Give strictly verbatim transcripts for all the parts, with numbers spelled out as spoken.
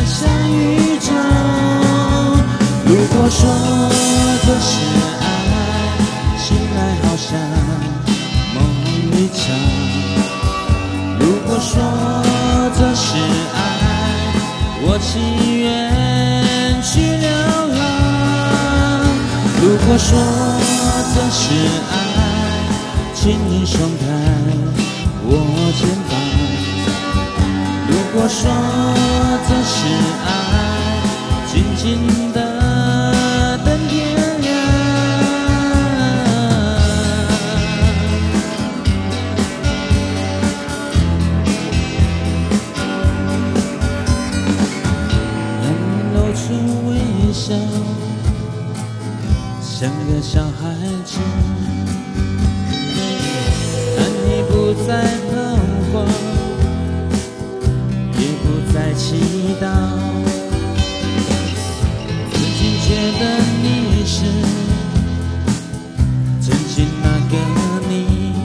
相遇中。如果说这是爱，醒来好像梦一场。如果说这是爱，我情愿去流浪。如果说这是爱，请你松开我肩膀。如果说这是爱，静静的等天亮。能露出微笑，像个小孩子，但你不再彷徨，也不再祈祷。曾经觉得你是曾经那个你，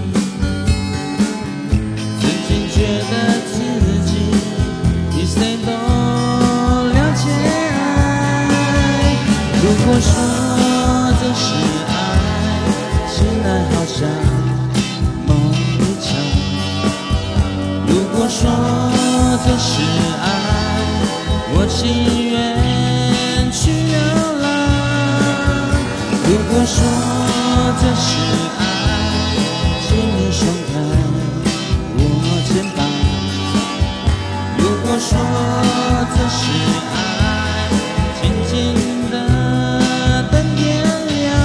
曾经觉得自己比谁都了解爱。如果说这是爱，醒来好像梦一场。如果说这是爱，我情愿去流浪。如果说这是爱，请你松开我肩膀。如果说这是爱，静静的等天亮。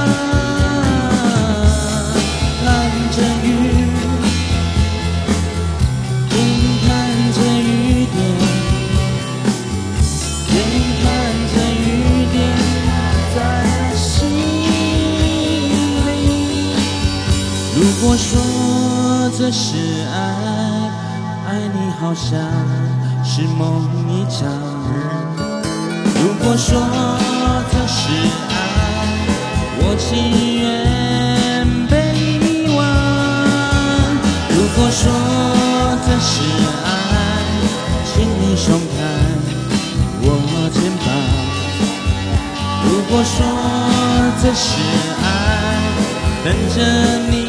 看着雨，眼看着雨点，眼看着雨点在心里。如果说这是爱，爱你好像是梦一场。如果说这是爱，我情愿被遗忘。如果说这是爱，请你松开我肩膀。如果说这是爱，等着你